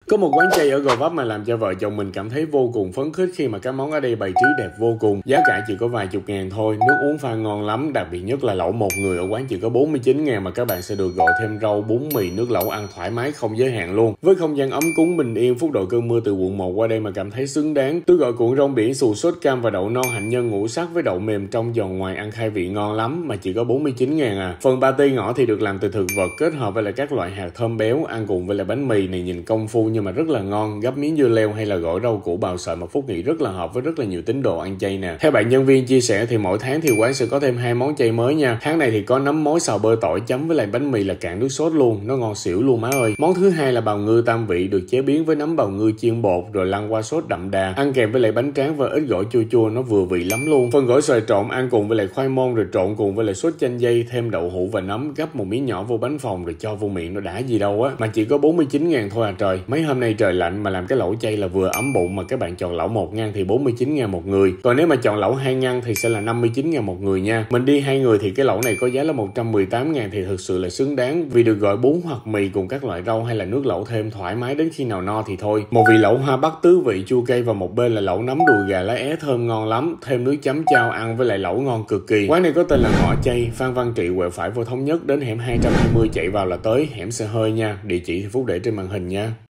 Có một quán chay ở Gò Vấp mà làm cho vợ chồng mình cảm thấy vô cùng phấn khích khi mà các món ở đây bày trí đẹp vô cùng. Giá cả chỉ có vài chục ngàn thôi, nước uống pha ngon lắm, đặc biệt nhất là lẩu một người ở quán chỉ có 49 ngàn mà các bạn sẽ được gọi thêm rau, bún mì, nước lẩu ăn thoải mái không giới hạn luôn. Với không gian ấm cúng bình yên, phút đội cơn mưa từ quận 1 qua đây mà cảm thấy xứng đáng. Tôi gọi cuộn rong biển xù sốt cam và đậu non hạnh nhân ngũ sắc với đậu mềm trong giòn ngoài ăn khai vị ngon lắm mà chỉ có 49 ngàn à. Phần patty ngõ thì được làm từ thực vật kết hợp với lại các loại hạt thơm béo, ăn cùng với lại bánh mì này nhìn công phu nhưng mà rất là ngon. Gắp miếng dưa leo hay là gỏi rau củ bào sợi mà Phúc nghĩ rất là hợp với rất là nhiều tín đồ ăn chay nè. Theo bạn nhân viên chia sẻ thì mỗi tháng thì quán sẽ có thêm 2 món chay mới nha. Tháng này thì có nấm mối xào bơ tỏi chấm với lại bánh mì là cạn nước sốt luôn, nó ngon xỉu luôn má ơi. Món thứ hai là bào ngư tam vị được chế biến với nấm bào ngư chiên bột rồi lăn qua sốt đậm đà, ăn kèm với lại bánh tráng và ít gỏi chua chua, nó vừa vị lắm luôn. Phần gỏi xoài trộn ăn cùng với lại khoai môn rồi trộn cùng với lại sốt chanh dây, thêm đậu hũ và nấm, gắp một miếng nhỏ vô bánh phồng rồi cho vô miệng, nó đã gì đâu á. Mà chỉ có 49 ngàn thôi à trời. Mấy hôm nay trời lạnh mà làm cái lẩu chay là vừa ấm bụng mà các bạn chọn lẩu 1 ngăn thì 49 ngàn một người. Còn nếu mà chọn lẩu 2 ngăn thì sẽ là 59 ngàn một người nha. Mình đi 2 người thì cái lẩu này có giá là 118 ngàn thì thực sự là xứng đáng vì được gọi bún hoặc mì cùng các loại rau hay là nước lẩu thêm thoải mái đến khi nào no thì thôi. Một vị lẩu hoa bắc tứ vị chua cay và một bên là lẩu nấm đùi gà lá é thơm ngon lắm, thêm nước chấm chao ăn với lại lẩu ngon cực kỳ. Quán này có tên là Ngõ Chay, Phan Văn Trị quẹo phải vô Thống Nhất đến hẻm 220 chạy vào là tới, hẻm xe hơi nha. Địa chỉ thì Phúc để trên màn hình nha.